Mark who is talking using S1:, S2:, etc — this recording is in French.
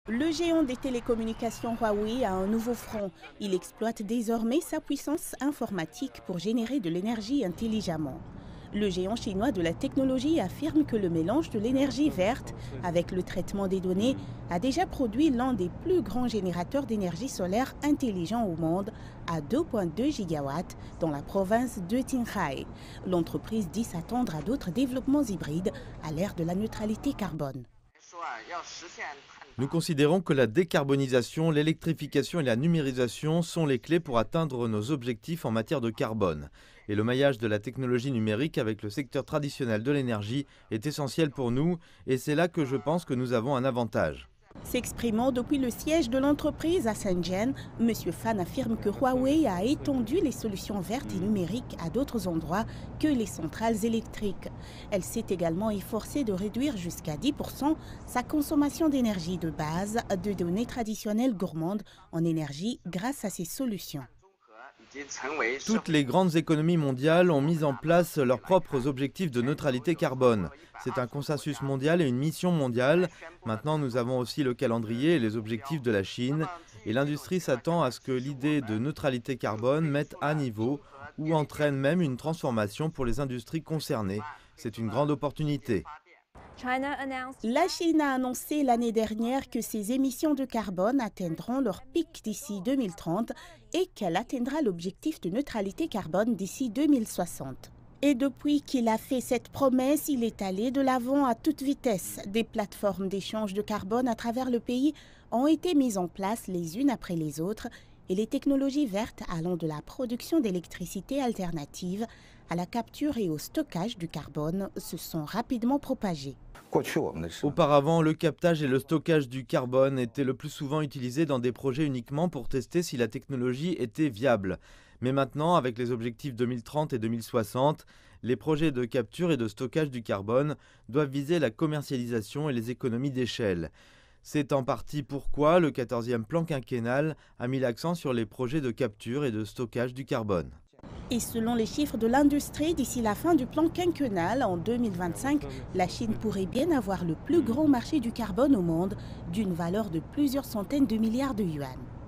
S1: Le géant des télécommunications Huawei a un nouveau front. Il exploite désormais sa puissance informatique pour générer de l'énergie intelligemment. Le géant chinois de la technologie affirme que le mélange de l'énergie verte avec le traitement des données a déjà produit l'un des plus grands générateurs d'énergie solaire intelligents au monde à 2,2 gigawatts dans la province de Qinghai. L'entreprise dit s'attendre à d'autres développements hybrides à l'ère de la neutralité carbone.
S2: Nous considérons que la décarbonisation, l'électrification et la numérisation sont les clés pour atteindre nos objectifs en matière de carbone. Et le maillage de la technologie numérique avec le secteur traditionnel de l'énergie est essentiel pour nous et c'est là que je pense que nous avons un avantage.
S1: S'exprimant depuis le siège de l'entreprise à Shenzhen, M. Fan affirme que Huawei a étendu les solutions vertes et numériques à d'autres endroits que les centrales électriques. Elle s'est également efforcée de réduire jusqu'à 10% sa consommation d'énergie de base de données traditionnelles gourmandes en énergie grâce à ces solutions.
S2: Toutes les grandes économies mondiales ont mis en place leurs propres objectifs de neutralité carbone. C'est un consensus mondial et une mission mondiale. Maintenant, nous avons aussi le calendrier et les objectifs de la Chine. Et l'industrie s'attend à ce que l'idée de neutralité carbone mette à niveau ou entraîne même une transformation pour les industries concernées. C'est une grande opportunité.
S1: La Chine a annoncé l'année dernière que ses émissions de carbone atteindront leur pic d'ici 2030 et qu'elle atteindra l'objectif de neutralité carbone d'ici 2060. Et depuis qu'il a fait cette promesse, il est allé de l'avant à toute vitesse. Des plateformes d'échange de carbone à travers le pays ont été mises en place les unes après les autres et les technologies vertes allant de la production d'électricité alternative à la capture et au stockage du carbone se sont rapidement propagées.
S2: Auparavant, le captage et le stockage du carbone étaient le plus souvent utilisés dans des projets uniquement pour tester si la technologie était viable. Mais maintenant, avec les objectifs 2030 et 2060, les projets de capture et de stockage du carbone doivent viser la commercialisation et les économies d'échelle. C'est en partie pourquoi le 14e plan quinquennal a mis l'accent sur les projets de capture et de stockage du carbone.
S1: Et selon les chiffres de l'industrie, d'ici la fin du plan quinquennal, en 2025, la Chine pourrait bien avoir le plus grand marché du carbone au monde, d'une valeur de plusieurs centaines de milliards de yuans.